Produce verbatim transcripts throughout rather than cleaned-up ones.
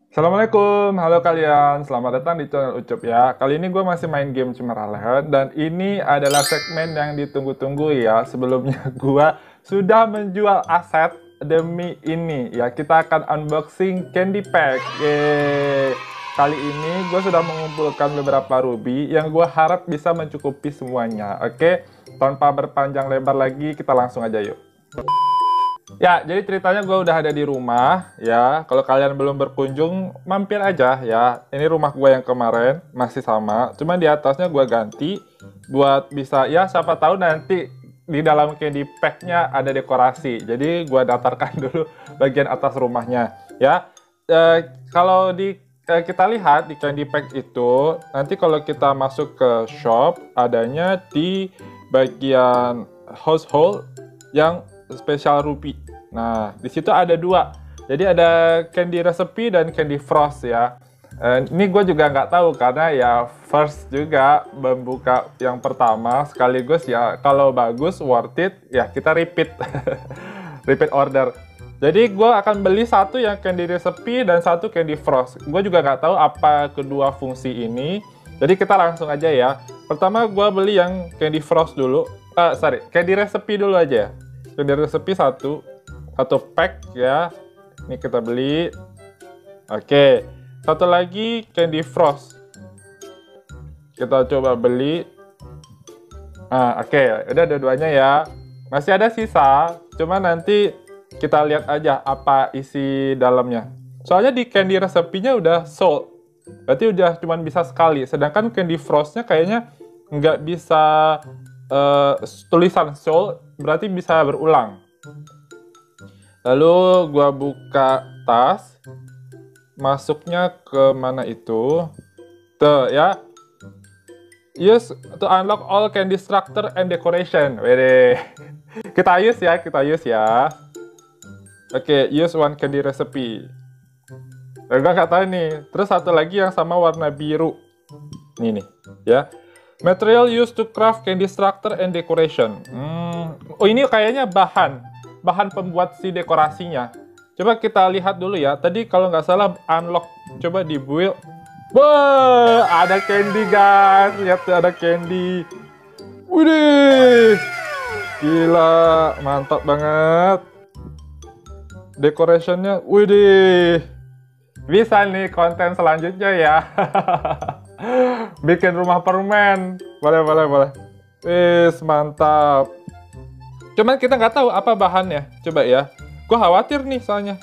Assalamualaikum, halo kalian, selamat datang di channel Ucup ya. Kali ini gue masih main game Cimeralen dan ini adalah segmen yang ditunggu-tunggu ya. Sebelumnya gue sudah menjual aset demi ini ya. Kita akan unboxing Candy Pack. Yeay. Kali ini gue sudah mengumpulkan beberapa ruby yang gue harap bisa mencukupi semuanya. Oke, tanpa berpanjang lebar lagi, kita langsung aja yuk. Ya, jadi ceritanya gue udah ada di rumah ya. Kalau kalian belum berkunjung, mampir aja ya. Ini rumah gue yang kemarin, masih sama. Cuman di atasnya gue ganti buat bisa, ya siapa tahu nanti di dalam candy pack-nya ada dekorasi. Jadi gue datarkan dulu bagian atas rumahnya ya. E, kalau di e, kita lihat di candy pack itu, nanti kalau kita masuk ke shop, adanya di bagian household yang spesial ruby. Nah, di situ ada dua. Jadi ada candy recipe dan candy frost ya. Eh, ini gue juga nggak tahu karena ya first juga membuka yang pertama sekaligus ya. Kalau bagus, worth it, ya kita repeat. Repeat order. Jadi gue akan beli satu yang candy recipe dan satu candy frost. Gue juga nggak tahu apa kedua fungsi ini. Jadi kita langsung aja ya. Pertama gue beli yang candy frost dulu. Uh, sorry, candy recipe dulu aja ya. Candy recipe satu. Satu pack ya. Ini kita beli. Oke. Satu lagi candy frost. Kita coba beli. Nah, oke. Udah dua-duanya ya. Masih ada sisa. Cuma nanti kita lihat aja apa isi dalamnya. Soalnya di candy recipe-nya udah sold. Berarti udah cuma bisa sekali. Sedangkan candy frost-nya kayaknya nggak bisa uh, tulisan sold. Berarti bisa berulang. Lalu gua buka tas, masuknya ke mana itu? Tuh ya. Use to unlock all candy structure and decoration. Wede. Kita use ya, kita use ya. Oke, use one candy recipe. Nah, gua nggak tahu nih. Terus satu lagi yang sama warna biru. Ini nih, ya. Material used to craft candy structure and decoration. Hmm. Oh, ini kayaknya bahan. Bahan pembuat si dekorasinya. Coba kita lihat dulu ya. Tadi kalau nggak salah unlock. Coba di build. Wah, ada candy guys. Lihat tuh ada candy. Widih. Gila, mantap banget. Decorationnya, widih. Bisa nih konten selanjutnya ya. Bikin rumah permen. Boleh, boleh, boleh. Wis, mantap. Cuman kita nggak tahu apa bahannya. Coba ya. Gue khawatir nih soalnya.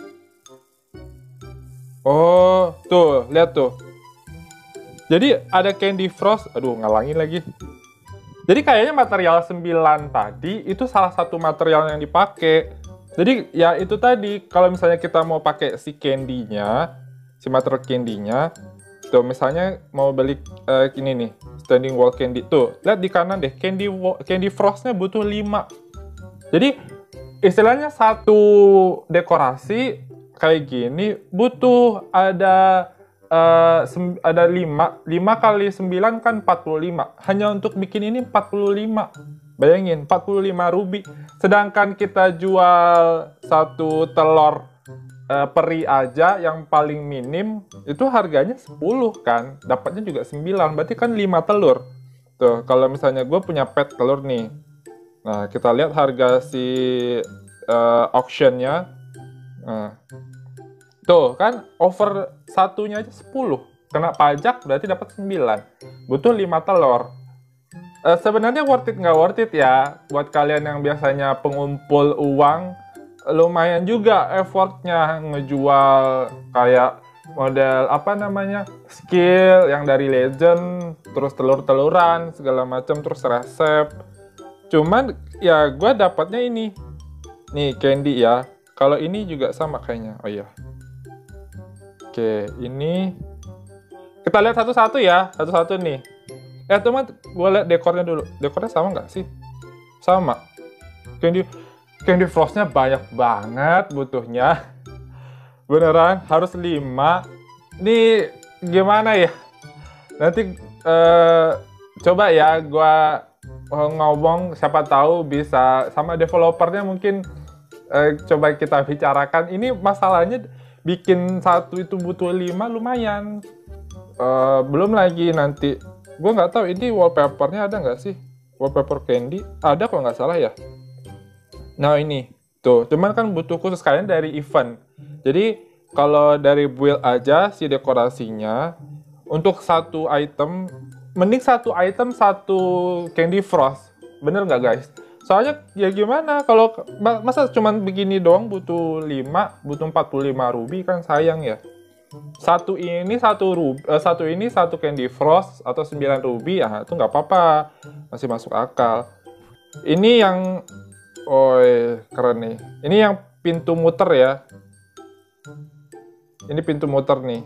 Oh, tuh. Lihat tuh. Jadi ada candy frost. Aduh, ngalangin lagi. Jadi kayaknya material sembilan tadi itu salah satu material yang dipakai. Jadi ya itu tadi. Kalau misalnya kita mau pakai si candy-nya. Si material candy-nya. Tuh, misalnya mau beli uh, ini nih. Standing wall candy. Tuh, lihat di kanan deh. Candy, candy frost-nya butuh lima. Jadi istilahnya satu dekorasi kayak gini butuh ada uh, ada lima lima kali sembilan kan empat puluh lima. Hanya untuk bikin ini empat puluh lima. Bayangin empat puluh lima ruby. Sedangkan kita jual satu telur uh, peri aja yang paling minim itu harganya sepuluh kan. Dapatnya juga sembilan. Berarti kan lima telur. Tuh, kalau misalnya gue punya pet telur nih. Nah, kita lihat harga si uh, auction-nya. Nah, tuh, kan over satunya aja sepuluh. Kena pajak berarti dapat sembilan. Butuh lima telur. Uh, sebenarnya worth it nggak worth it ya. Buat kalian yang biasanya pengumpul uang, lumayan juga effortnya ngejual kayak model apa namanya skill yang dari legend, terus telur-teluran, segala macam, terus resep. Cuman ya gue dapatnya ini nih candy ya. Kalau ini juga sama kayaknya. Oh iya. Oke, ini kita lihat satu-satu ya, satu-satu nih. Eh teman, gue lihat dekornya dulu. Dekornya sama nggak sih? Sama. Candy candy frostnya banyak banget butuhnya. Beneran harus lima. Ini gimana ya? Nanti uh, coba ya gue ngomong, siapa tahu bisa sama developernya mungkin eh, coba kita bicarakan. Ini masalahnya bikin satu itu butuh lima lumayan. Uh, belum lagi nanti, gue nggak tahu ini wallpapernya ada nggak sih? Wallpaper candy ada kalau nggak salah ya. Nah ini tuh, cuman kan butuh khusus kalian dari event. Jadi kalau dari build aja si dekorasinya untuk satu item, mending satu item satu candy frost, bener nggak guys? Soalnya ya gimana kalau masa cuman begini doang butuh lima, butuh empat puluh lima ruby kan sayang ya. Satu ini satu ruby, uh, satu ini satu candy frost atau sembilan ruby ya itu nggak apa-apa, masih masuk akal. Ini yang oh keren nih. Ini yang pintu muter ya. Ini pintu muter nih.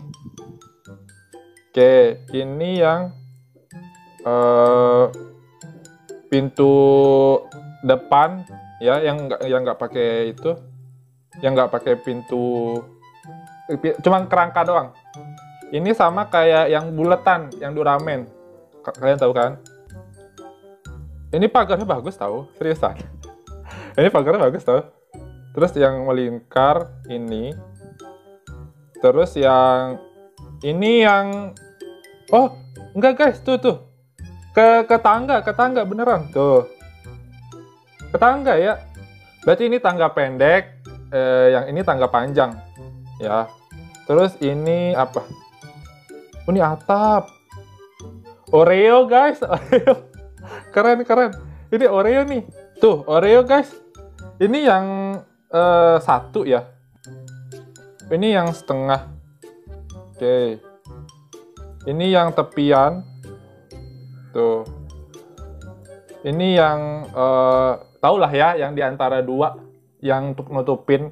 Oke, ini yang uh, pintu depan ya, yang nggak yang nggak pakai itu, yang nggak pakai pintu, cuman kerangka doang. Ini sama kayak yang buletan, yang Duramen. Kalian tahu kan? Ini pagarnya bagus tahu, seriusan. Ini pagarnya bagus tahu. Terus yang melingkar ini. Terus yang ini yang oh enggak guys, tuh tuh ke ke tangga, ke tangga beneran tuh. Ke tangga ya. Berarti ini tangga pendek, eh, yang ini tangga panjang ya. Terus ini apa? Oh, ini atap. Oreo guys, Oreo. Keren keren. Ini Oreo nih. Tuh, Oreo guys. Ini yang eh, satu ya. Ini yang setengah. Oke. Ini yang tepian. Tuh. Ini yang uh, tau lah ya, yang di antara dua yang untuk nutupin.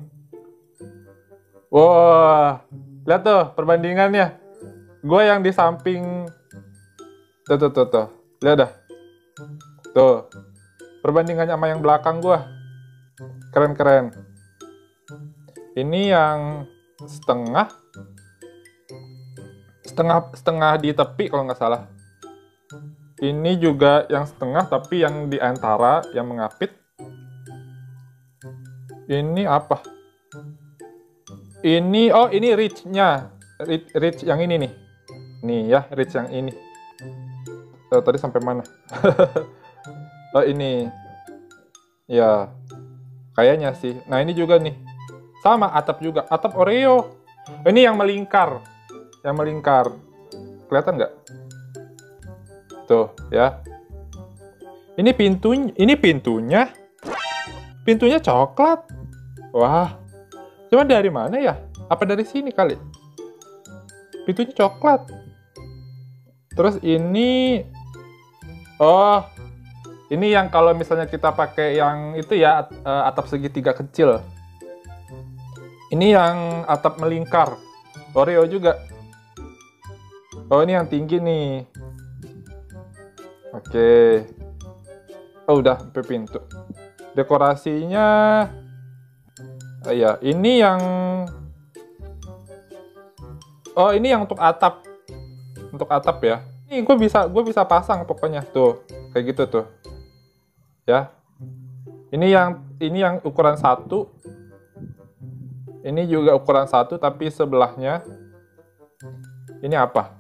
Wah, lihat tuh perbandingannya. Gue yang di samping. Tuh tuh tuh tuh. Lihat dah. Tuh. Perbandingannya sama yang belakang gue. Keren-keren. Ini yang setengah setengah setengah di tepi kalau nggak salah. Ini juga yang setengah tapi yang di antara yang mengapit. Ini apa? Ini oh ini reach-nya. Reach, reach yang ini nih. Nih ya, reach yang ini. Oh, tadi sampai mana? Oh ini. Ya. Kayaknya sih. Nah, ini juga nih. Sama atap juga, atap Oreo. Ini yang melingkar, yang melingkar. Kelihatan nggak? Tuh ya. Ini pintunya, ini pintunya, pintunya coklat. Wah, cuma dari mana ya? Apa dari sini kali? Pintunya coklat. Terus ini, oh, ini yang kalau misalnya kita pakai yang itu ya, atap segitiga kecil. Ini yang atap melingkar. Oreo juga. Oh, ini yang tinggi nih. Oke. Oh, udah sampai pintu. Dekorasinya. Oh, ya, ini yang. Oh, ini yang untuk atap. Untuk atap ya. Ini gue bisa, gue bisa pasang pokoknya tuh, kayak gitu tuh. Ya. Ini yang, ini yang ukuran satu. Ini juga ukuran satu, tapi sebelahnya ini apa?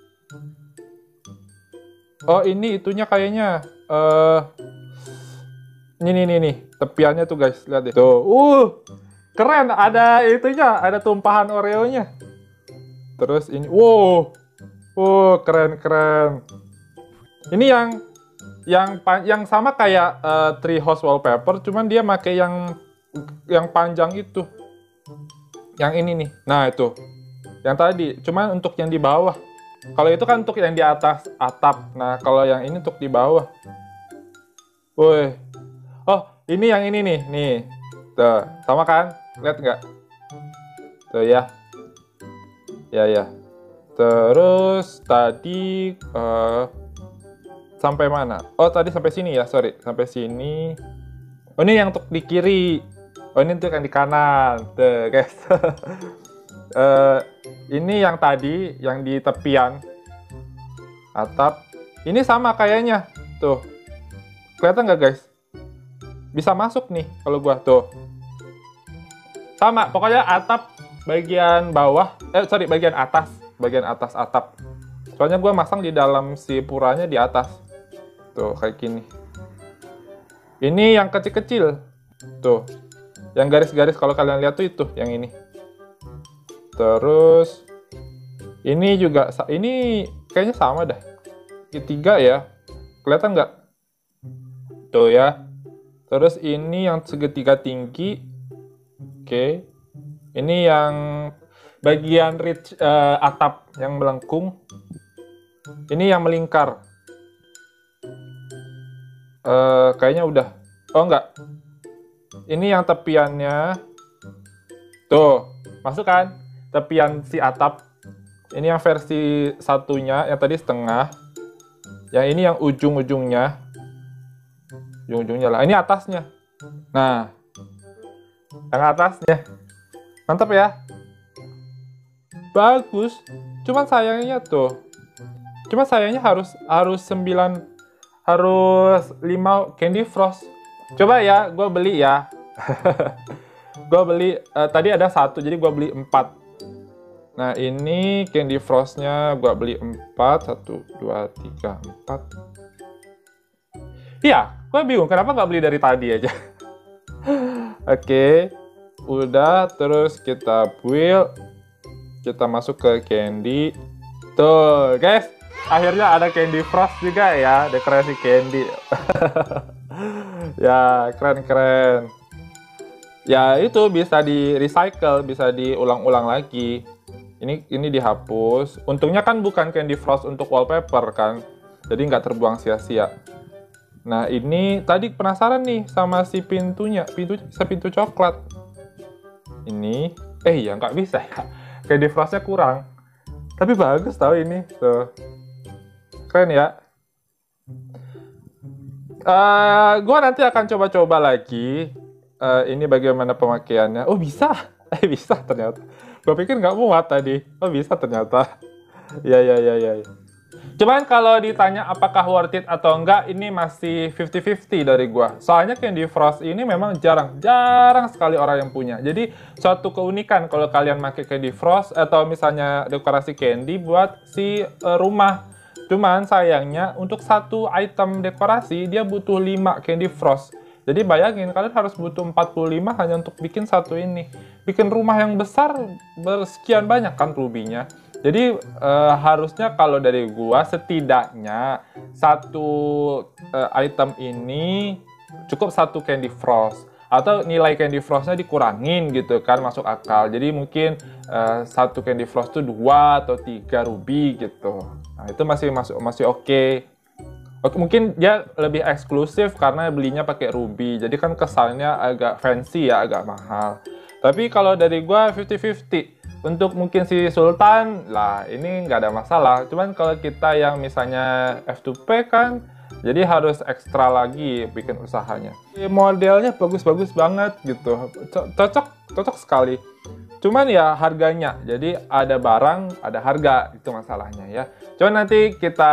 Oh, ini itunya kayaknya. Uh, ini nih nih tepiannya tuh guys, lihat deh. Tuh, uh, keren. Ada itunya, ada tumpahan Oreo-nya. Terus ini, wow, wow, keren keren. Ini yang yang yang sama kayak uh, treehouse wallpaper, cuman dia pakai yang yang panjang itu. Yang ini nih. Nah, itu. Yang tadi. Cuman untuk yang di bawah. Kalau itu kan untuk yang di atas atap. Nah, kalau yang ini untuk di bawah. Woi. Oh, ini yang ini nih. Nih. Tuh. Sama kan? Lihat nggak? Tuh ya. Ya, ya. Terus tadi uh, sampai mana? Oh, tadi sampai sini ya. Sorry. Sampai sini. Oh, ini yang untuk di kiri. Oh, ini untuk yang di kanan. Tuh, guys. uh, ini yang tadi, yang di tepian atap. Ini sama kayaknya. Tuh. Kelihatan nggak, guys? Bisa masuk nih, kalau gua. Tuh. Sama, pokoknya atap bagian bawah, eh sorry bagian atas, bagian atas atap. Soalnya gue masang di dalam si puranya di atas. Tuh kayak gini. Ini yang kecil-kecil. Tuh. Yang garis-garis kalau kalian lihat tuh itu yang ini. Terus ini juga, ini kayaknya sama dah. Ketiga ya. Kelihatan nggak? Tuh ya. Terus ini yang segitiga tinggi. Oke. Ini yang bagian ridge uh, atap yang melengkung. Ini yang melingkar. Uh, kayaknya udah. Oh enggak. Ini yang tepiannya. Tuh, masuk kan? Tepian si atap. Ini yang versi satunya, yang tadi setengah. Yang ini yang ujung-ujungnya. Ujung-ujungnya lah. Ini atasnya. Nah, yang atasnya. Mantap ya. Bagus. Cuman sayangnya tuh. Cuma sayangnya harus harus sembilan, harus lima Candy Frost. Coba ya, gue beli ya. Gue beli, uh, tadi ada satu, jadi gue beli empat. Nah, ini Candy Frost-nya gue beli empat. satu, dua, tiga, empat. Iya, gue bingung kenapa nggak beli dari tadi aja. Oke, okay. Udah, terus kita build. Kita masuk ke Candy. Tuh, guys. Akhirnya ada Candy Frost juga ya, dekorasi Candy. Ya, keren-keren. Ya, itu bisa di recycle, bisa diulang-ulang lagi. Ini ini dihapus. Untungnya kan bukan Candy Frost untuk wallpaper kan. Jadi nggak terbuang sia-sia. Nah, ini tadi penasaran nih sama si pintunya. Pintu bisa pintu coklat. Ini, eh ya nggak bisa ya. Candy Frost-nya kurang. Tapi bagus tau ini. Tuh. Keren ya. Uh, gua nanti akan coba-coba lagi. Uh, ini bagaimana pemakaiannya. Oh bisa. Eh bisa ternyata. Gua pikir nggak muat tadi. Oh bisa ternyata. Ya ya ya ya. Cuman kalau ditanya apakah worth it atau enggak, ini masih fifty fifty dari gua. Soalnya Candy Frost ini memang jarang, jarang sekali orang yang punya. Jadi suatu keunikan kalau kalian pakai Candy Frost atau misalnya dekorasi candy buat si uh, rumah. Cuman sayangnya untuk satu item dekorasi dia butuh lima Candy Frost. Jadi bayangin kalian harus butuh empat puluh lima hanya untuk bikin satu ini. Bikin rumah yang besar bersekian banyak kan rubinya. Jadi uh, harusnya kalau dari gua setidaknya satu uh, item ini cukup satu Candy Frost. Atau nilai Candy Frost-nya dikurangin gitu kan, masuk akal. Jadi mungkin uh, satu Candy Frost itu dua atau tiga ruby gitu. Nah, itu masih masuk masih oke. Okay. Oke, mungkin dia lebih eksklusif karena belinya pakai ruby. Jadi kan kesannya agak fancy ya, agak mahal. Tapi kalau dari gua fifty fifty. Untuk mungkin si Sultan, lah ini nggak ada masalah. Cuman kalau kita yang misalnya F two P kan, jadi harus ekstra lagi bikin usahanya. Modelnya bagus-bagus banget gitu. Cocok, cocok sekali. Cuman ya harganya. Jadi ada barang, ada harga. Itu masalahnya ya. Cuman nanti kita...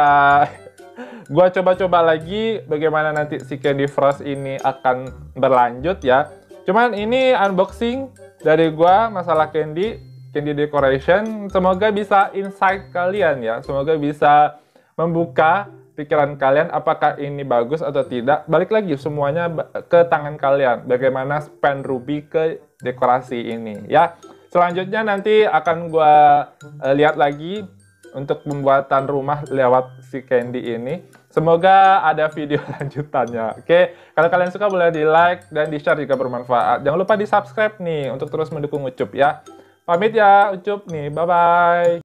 gua coba-coba lagi bagaimana nanti si Candy Frost ini akan berlanjut ya. Cuman ini unboxing dari gua masalah Candy. Candy Decoration, semoga bisa insight kalian ya, semoga bisa membuka pikiran kalian apakah ini bagus atau tidak. Balik lagi semuanya ke tangan kalian, bagaimana spend ruby ke dekorasi ini ya. Selanjutnya nanti akan gua uh, lihat lagi untuk pembuatan rumah lewat si Candy ini. Semoga ada video lanjutannya. Oke, kalau kalian suka boleh di like dan di share jika bermanfaat. Jangan lupa di subscribe nih untuk terus mendukung Ucup ya. Pamit ya, Ucup nih. Bye-bye.